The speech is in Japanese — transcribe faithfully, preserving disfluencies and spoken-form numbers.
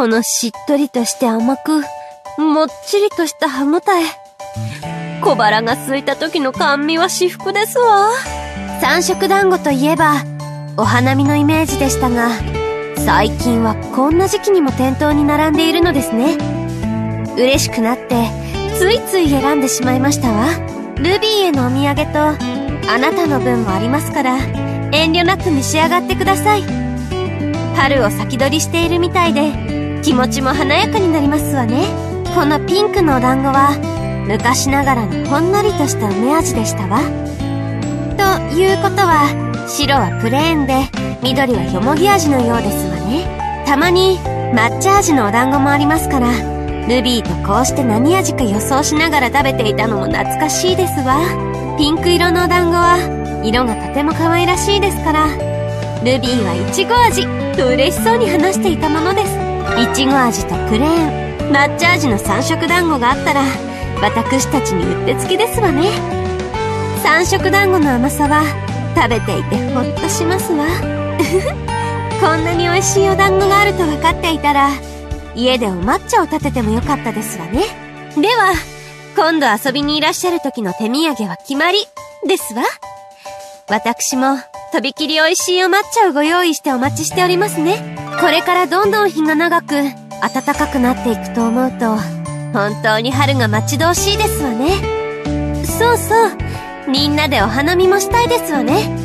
このしっとりとして甘く、もっちりとした歯ごたえ。小腹が空いた時の甘味は至福ですわ。三色団子といえば、お花見のイメージでしたが、最近はこんな時期にも店頭に並んでいるのですね。嬉しくなって、ついつい選んでしまいましたわ。ルビーへのお土産と、あなたの分もありますから、遠慮なく召し上がってください。春を先取りしているみたいで、気持ちも華やかになりますわね。このピンクのお団子は、昔ながらのほんのりとした梅味でしたわ。ということは、白はプレーンで、緑はよもぎ味のようですわね。たまに抹茶味のお団子もありますから、ルビーとこうして何味か予想しながら食べていたのも懐かしいですわ。ピンク色のお団子は、色がとても可愛らしいですから、ルビーはいちご味と嬉しそうに話していたものです。いちご味とプレーン、抹茶味の三色団子があったら、私たちにうってつけですわね。三色団子の甘さは食べていてほっとしますわ。こんなに美味しいお団子があると分かっていたら、家でお抹茶を立ててもよかったですわね。では、今度遊びにいらっしゃる時の手土産は決まりですわ。私もとびきり美味しいお抹茶をご用意してお待ちしておりますね。これからどんどん日が長く暖かくなっていくと思うと、本当に春が待ち遠しいですわね。そうそう、みんなでお花見もしたいですわね。